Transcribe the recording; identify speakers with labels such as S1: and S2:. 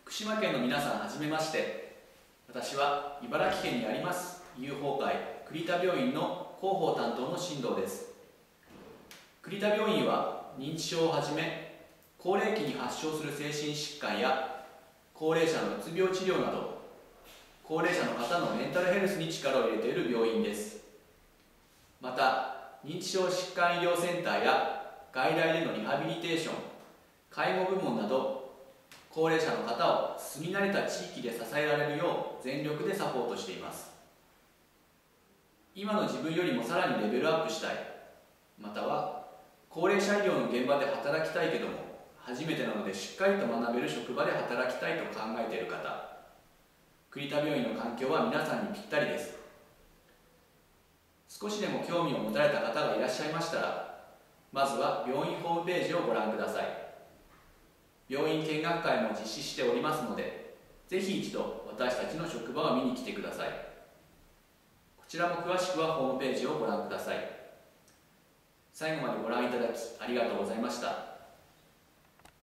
S1: 福島県の皆さん、はじめまして。私は茨城県にあります友好会栗田病院の広報担当の進藤です。栗田病院は認知症をはじめ高齢期に発症する精神疾患や高齢者のうつ病治療など高齢者の方のメンタルヘルスに力を入れている病院です。また認知症疾患医療センターや外来でのリハビリテーション、介護部門など高齢者の方を住み慣れた地域で支えられるよう全力でサポートしています。今の自分よりもさらにレベルアップしたい、または高齢者医療の現場で働きたいけども初めてなのでしっかりと学べる職場で働きたいと考えている方、栗田病院の環境は皆さんにぴったりです。少しでも興味を持たれた方がいらっしゃいましたら、まずは病院ホームページをご覧ください。病院見学会も実施しておりますので、ぜひ一度私たちの職場を見に来てください。こちらも詳しくはホームページをご覧ください。最後までご覧いただきありがとうございました。